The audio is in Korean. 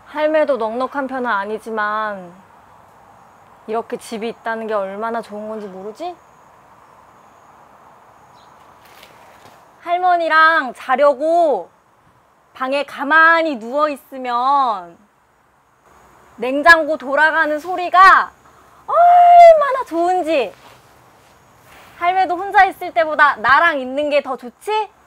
할매도 넉넉한 편은 아니지만 이렇게 집이 있다는 게 얼마나 좋은 건지 모르지? 할머니랑 자려고 방에 가만히 누워있으면 냉장고 돌아가는 소리가 얼마나 좋은지. 할매도 혼자 있을 때보다 나랑 있는 게 더 좋지?